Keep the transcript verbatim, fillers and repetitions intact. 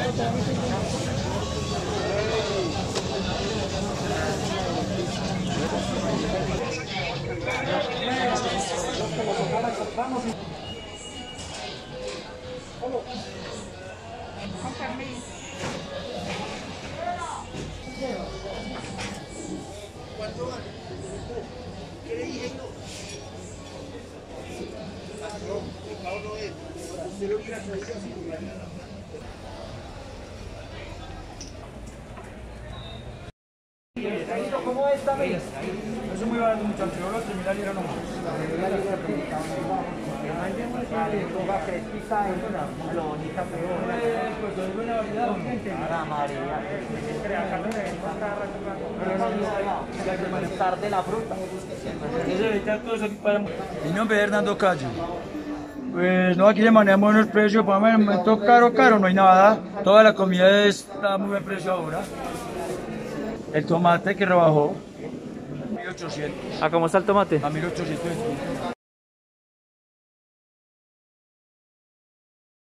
¿Cuánto vale? ¿Qué le dije yo? No, el pago no es. Usted lo hubiera traído así. ¿Cómo es también? Eso es muy barato, muchachos. Yo lo terminé y era nomás. Pues buena variedad, ¿no? María. De la fruta. Mi nombre es Hernando Calle. Pues no, aquí le manejamos unos precios, para el momento caro, caro, no hay nada. Toda la comida está a muy buen precio ahora. El tomate que rebajó, mil ochocientos. ¿A cómo está el tomate? A mil ochocientos.